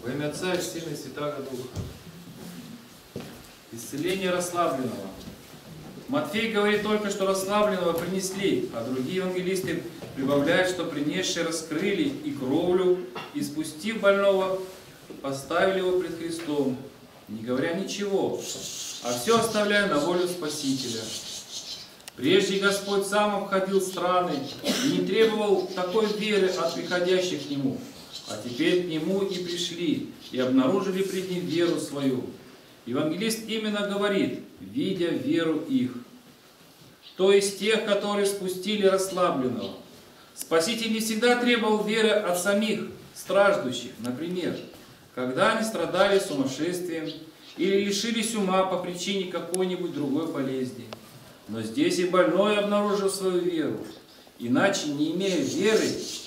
Во имя Отца и Сына и Святаго Духа. Исцеление расслабленного. Матфей говорит только, что расслабленного принесли, а другие евангелисты прибавляют, что принесшие раскрыли и кровлю, и спустив больного, поставили его пред Христом, не говоря ничего, а все оставляя на волю Спасителя. Прежде Господь сам обходил страны и не требовал такой веры от приходящих к Нему, а теперь к Нему и пришли, и обнаружили пред Ним веру свою. Евангелист именно говорит, видя веру их, то есть тех, которые спустили расслабленного. Спаситель не всегда требовал веры от самих страждущих, например, когда они страдали сумасшествием или лишились ума по причине какой-нибудь другой болезни. Но здесь и больной обнаружил свою веру, иначе, не имея веры,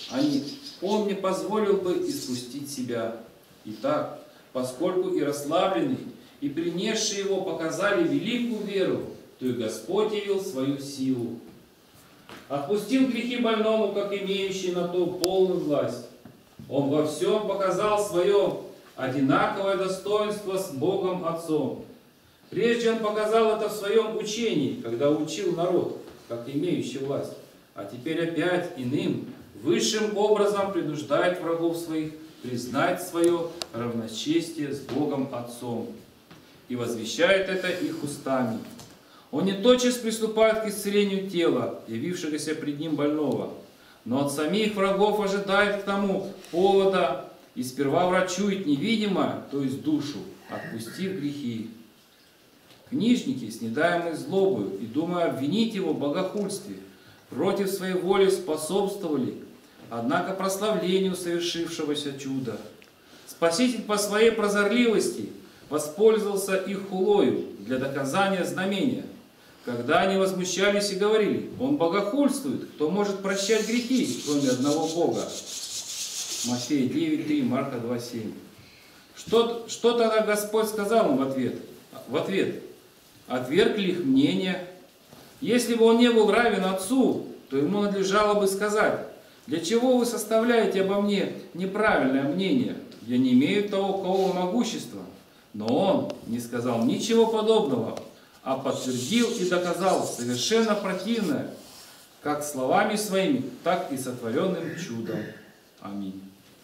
он не позволил бы испустить себя. Итак, поскольку и расслабленный, и принесшие его показали великую веру, то и Господь явил свою силу. Отпустил грехи больному, как имеющий на то полную власть. Он во всем показал свое одинаковое достоинство с Богом Отцом. Прежде он показал это в своем учении, когда учил народ, как имеющий власть. А теперь опять иным, высшим образом принуждает врагов своих признать свое равночестие с Богом Отцом. И возвещает это их устами. Он не тотчас приступает к исцелению тела, явившегося пред ним больного, но от самих врагов ожидает к тому повода и сперва врачует невидимое, то есть душу, отпустив грехи. Книжники, снедаемые злобою и думая обвинить его в богохульстве, против своей воли способствовали, однако прославлению совершившегося чуда. Спаситель по своей прозорливости воспользовался их хулою для доказания знамения, когда они возмущались и говорили, он богохульствует, кто может прощать грехи, кроме одного Бога. Матфея 9:3, Марка 2:7. Что тогда Господь сказал им в ответ? Отверг ли их мнение? Если бы он не был равен Отцу, то ему надлежало бы сказать, для чего вы составляете обо мне неправильное мнение? Я не имею того могущества. Но он не сказал ничего подобного, а подтвердил и доказал совершенно противное, как словами своими, так и сотворенным чудом. Аминь.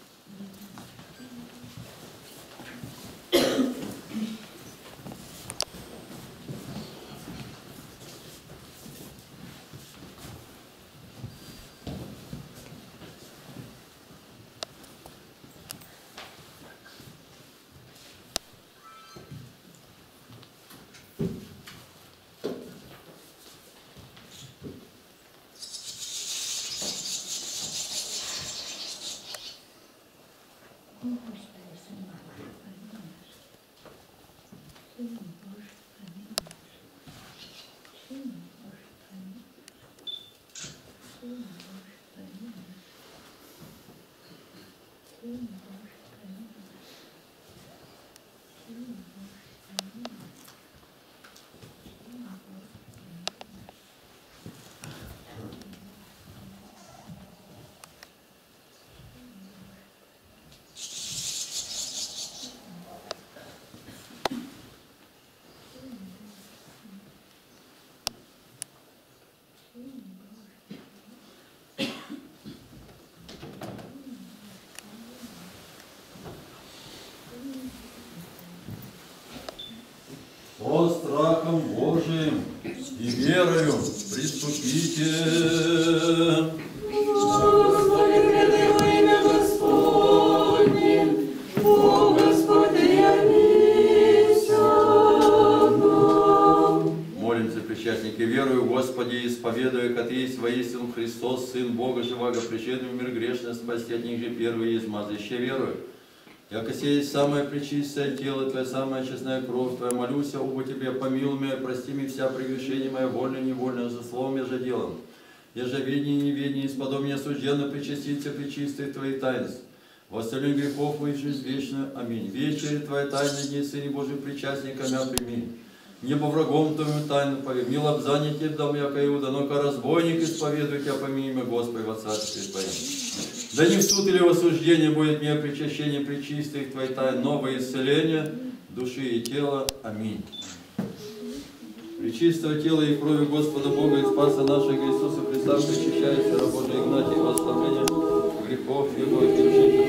О страхом Божиим и верою приступите. Господи, гряди во имя Господне, о Господи, явися нам. Молимся, причастники, верою, Господи, исповедуя, как есть воистину Христос, Сын Бога Живаго, пришедший в мир грешный, спасти от них же первый есть мазаще верою. Яко сей самое пречистое тело Твое, самая честная кровь Твоя, молюся оба Тебе, помилуй меня, прости мне вся прегрешения моя, вольно и невольно, за словом я же делом. Я же ведение и неведение, исподоб меня осужденно причаститься пречистых Твоих таинств. Во остальных грехов моих жизнь вечную. Аминь. Вечери Твоя тайны дни, Сыне Божий, причастниками прими. Небо врагом Твоему тайну повед. Не лобзание Тебе дам, яко Иуда, но-ка разбойник исповедуй Тебя, помилуй меня, Господи, во Царстве Твоем. Да не в суд или в осуждение будет мне причащение пречистых Твоей тайн, новое исцеление души и тела. Аминь. Пречистого тела и крови Господа Бога и Спаса нашего Иисуса Христа причащается раб Божий Игнатий во оставление грехов Его и